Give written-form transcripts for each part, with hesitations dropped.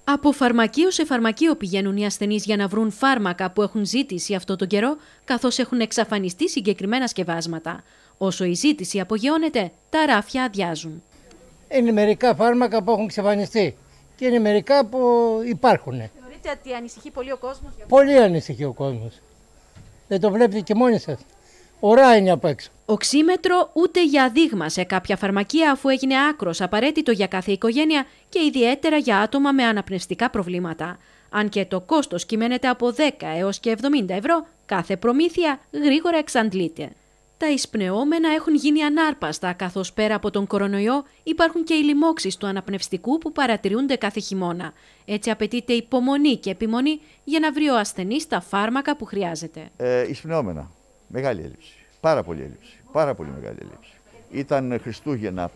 Από φαρμακείο σε φαρμακείο πηγαίνουν οι ασθενείς για να βρουν φάρμακα που έχουν ζήτηση αυτό τον καιρό, καθώς έχουν εξαφανιστεί συγκεκριμένα σκευάσματα. Όσο η ζήτηση απογειώνεται, τα ράφια αδειάζουν. Είναι μερικά φάρμακα που έχουν εξαφανιστεί και είναι μερικά που υπάρχουν. Θεωρείτε ότι ανησυχεί πολύ ο κόσμος? Πολύ ανησυχεί ο κόσμος. Δεν το βλέπετε και μόνοι σας. Ωραία είναι απ' έξω. Οξύμετρο ούτε για δείγμα σε κάποια φαρμακεία, αφού έγινε άκρος απαραίτητο για κάθε οικογένεια και ιδιαίτερα για άτομα με αναπνευστικά προβλήματα. Αν και το κόστος κυμαίνεται από 10 έως και 70 ευρώ, κάθε προμήθεια γρήγορα εξαντλείται. Τα εισπνεώμενα έχουν γίνει ανάρπαστα, καθώς πέρα από τον κορονοϊό υπάρχουν και οι λοιμώξεις του αναπνευστικού που παρατηρούνται κάθε χειμώνα. Έτσι απαιτείται υπομονή και επιμονή για να βρει ο ασθενής τα φάρμακα που χρειάζεται. Εισπνεώμενα. Μεγάλη έλλειψη. Πάρα πολύ έλλειψη. Πάρα πολύ μεγάλη έλλειψη. Ήταν Χριστούγεννα,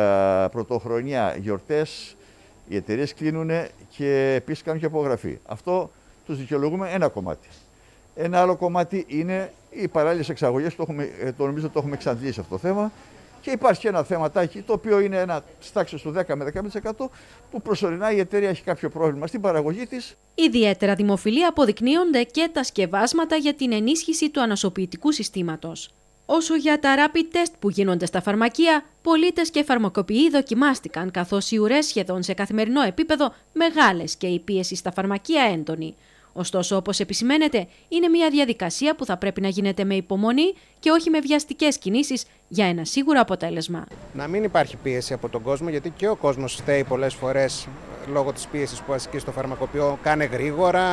πρωτοχρονιά, γιορτές, οι εταιρείες κλείνουν και επίσης κάνουν και απογραφή. Αυτό τους δικαιολογούμε ένα κομμάτι. Ένα άλλο κομμάτι είναι οι παράλληλες εξαγωγές, νομίζω το έχουμε εξαντλήσει αυτό το θέμα. Και υπάρχει και ένα θεματάκι, το οποίο είναι ένα στάξιο του 10 με 15% που προσωρινά η εταιρεία έχει κάποιο πρόβλημα στην παραγωγή της. Ιδιαίτερα δημοφιλή αποδεικνύονται και τα σκευάσματα για την ενίσχυση του ανοσοποιητικού συστήματος. Όσο για τα rapid test που γίνονται στα φαρμακεία, πολίτες και φαρμακοποιοί δοκιμάστηκαν, καθώς οι ουρές σχεδόν σε καθημερινό επίπεδο μεγάλες και η πίεση στα φαρμακεία έντονη. Ωστόσο, όπως επισημαίνεται, είναι μια διαδικασία που θα πρέπει να γίνεται με υπομονή και όχι με βιαστικές κινήσεις για ένα σίγουρο αποτέλεσμα. Να μην υπάρχει πίεση από τον κόσμο, γιατί και ο κόσμος φταίει πολλές φορές λόγω της πίεσης που ασκεί στο φαρμακοποιό. Κάνε γρήγορα,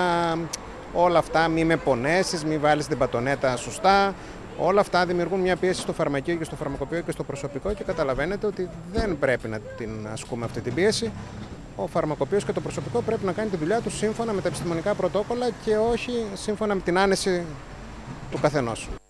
όλα αυτά, μη με πονέσεις, μη βάλεις την πατονέτα σωστά. Όλα αυτά δημιουργούν μια πίεση στο φαρμακείο και στο φαρμακοποιό και στο προσωπικό και καταλαβαίνετε ότι δεν πρέπει να την ασκούμε αυτή την πίεση. Ο φαρμακοποιός και το προσωπικό πρέπει να κάνει τη δουλειά του σύμφωνα με τα επιστημονικά πρωτόκολλα και όχι σύμφωνα με την άνεση του καθενός.